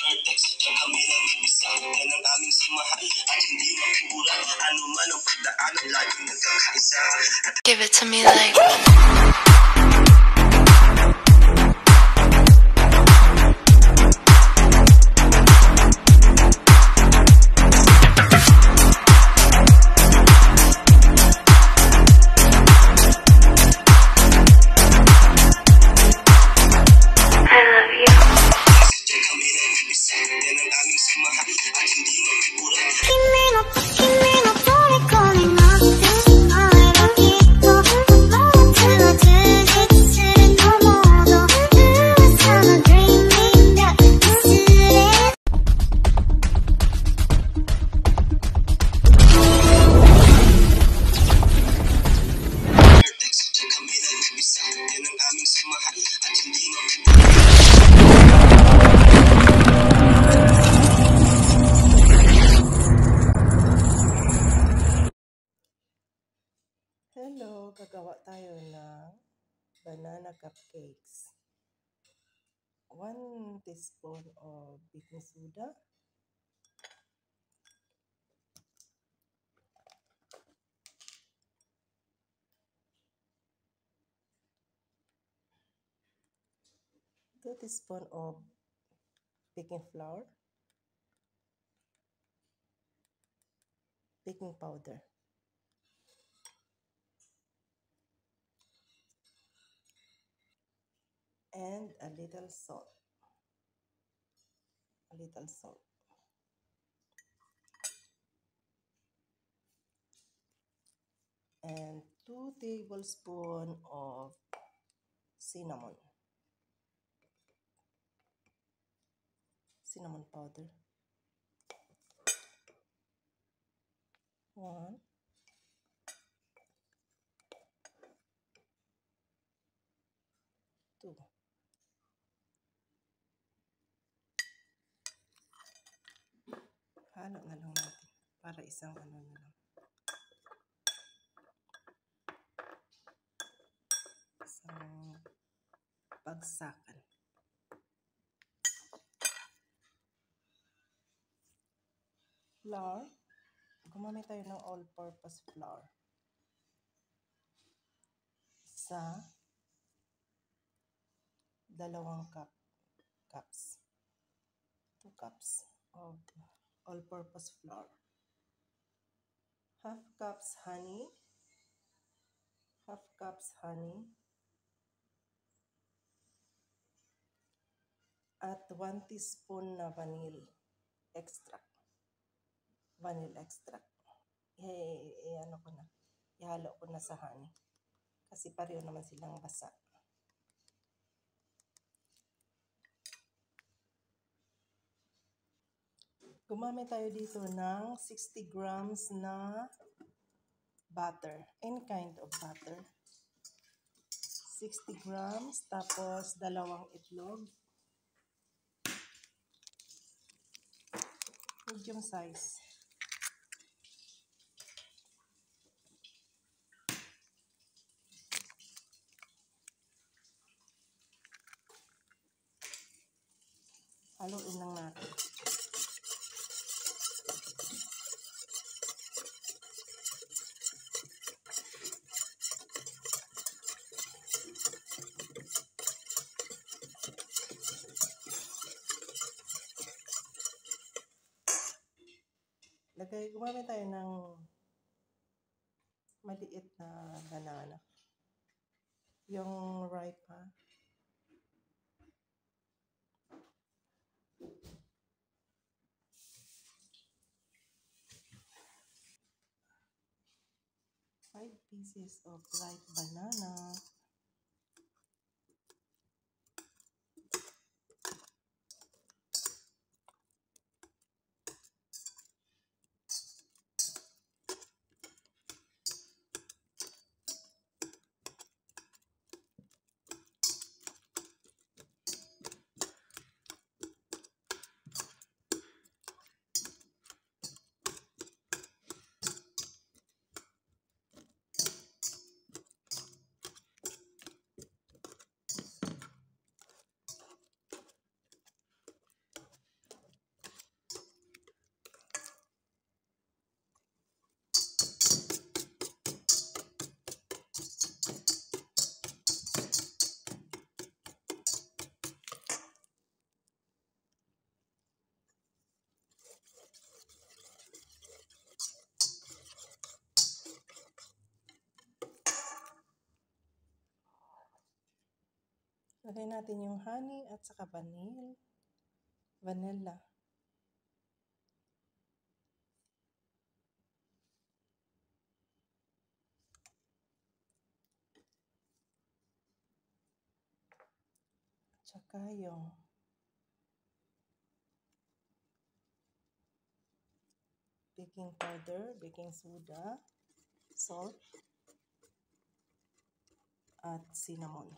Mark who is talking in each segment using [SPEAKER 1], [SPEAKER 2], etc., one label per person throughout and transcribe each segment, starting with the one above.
[SPEAKER 1] Give it to me like
[SPEAKER 2] Hello, gagawa tayo ng banana cupcakes. 1 teaspoon of baking soda, 2 teaspoon of baking flour, baking powder, and a little salt. And 2 tablespoons of cinnamon powder. 1, 2. Halo na lang natin para isang na lang. Isang bagsakan. Flour. Gumamit tayo ng all-purpose flour. Sa 2 cups. 2 cups of all-purpose flour. 1/2 cups honey. 1/2 cups honey. At 1 teaspoon na vanilla extract. Ihalo ko na sa honey. Kasi pareho naman silang basa. Gumamit tayo dito ng 60 grams na butter. Any kind of butter. 60 grams. Tapos 2 itlog. Medium size. Haluin lang natin. Gumamit tayo ng maliit na banana. Yung ripe, ha? Five pieces of ripe banana. Lagay natin yung honey at saka vanilla. Tsaka yung baking powder, baking soda, salt, at cinnamon.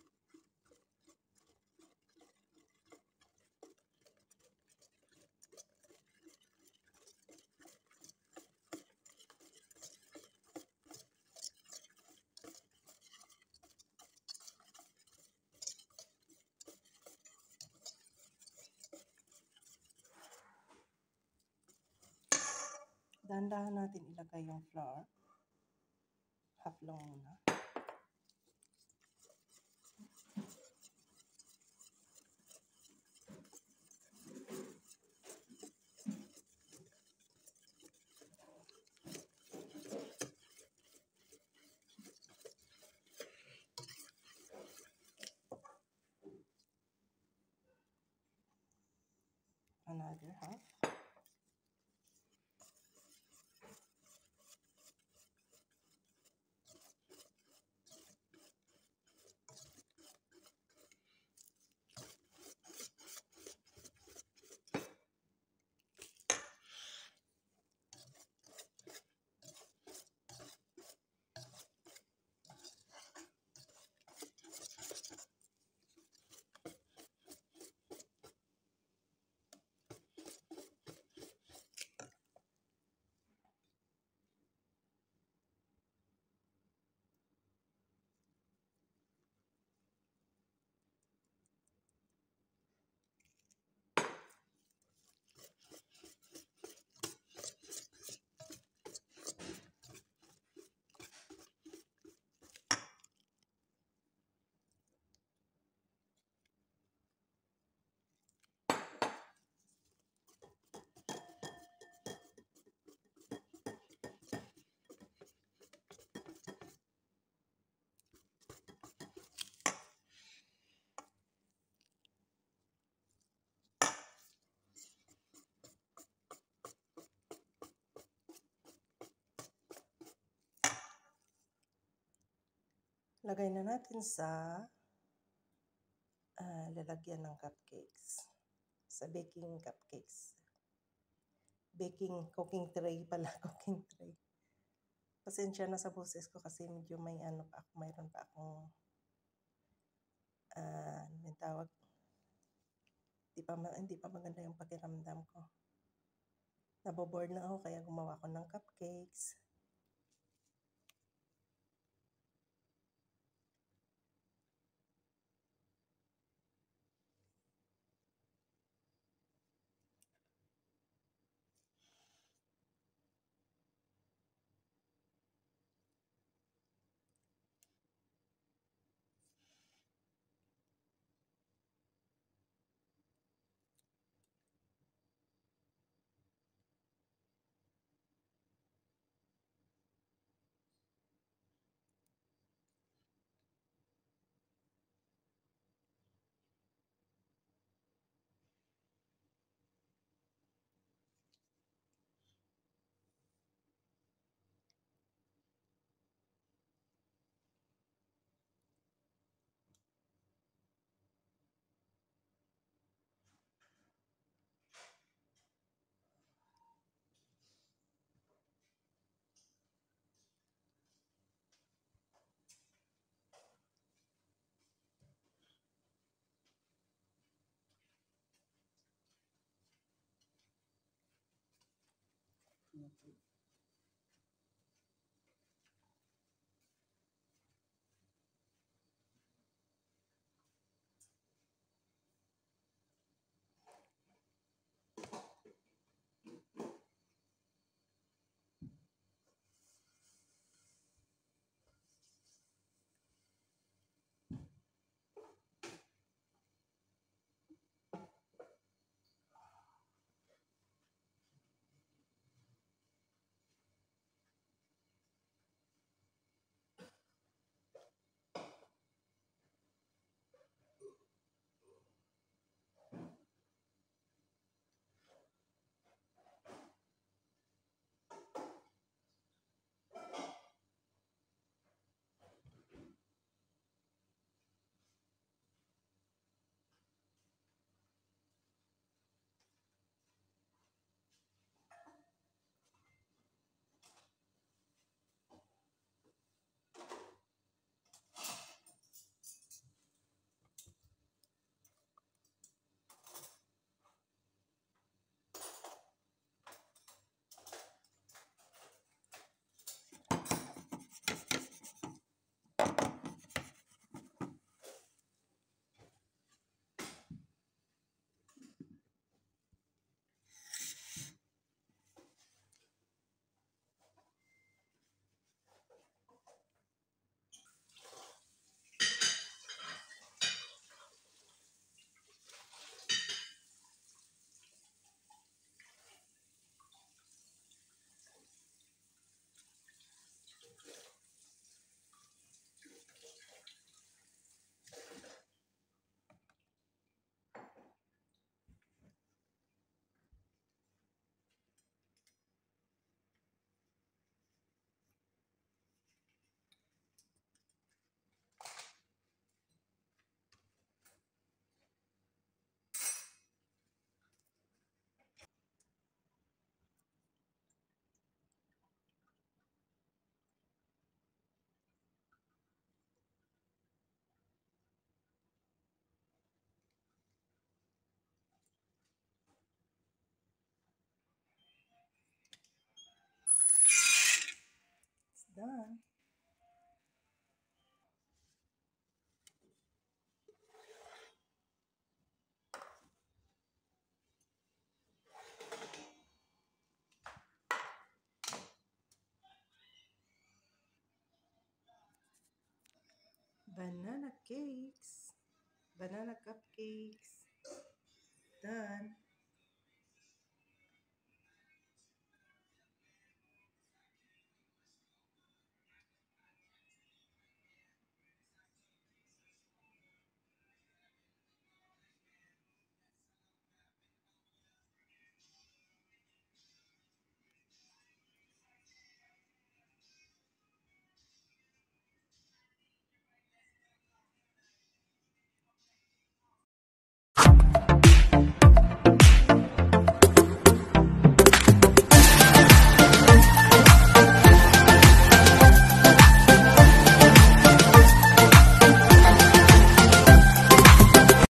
[SPEAKER 2] Dahan-dahan natin ilagay yung flour. Half lang muna. Another half. Lagay na natin sa lalagyan ng cupcakes. Sa baking cupcakes. Cooking tray pala, cooking tray. Pasensya na sa boses ko kasi medyo mayroon pa akong may tawag. Hindi pa maganda yung pakiramdam ko. Naboboard na ako kaya gumawa ko ng cupcakes. banana cakes, banana cupcakes. Done.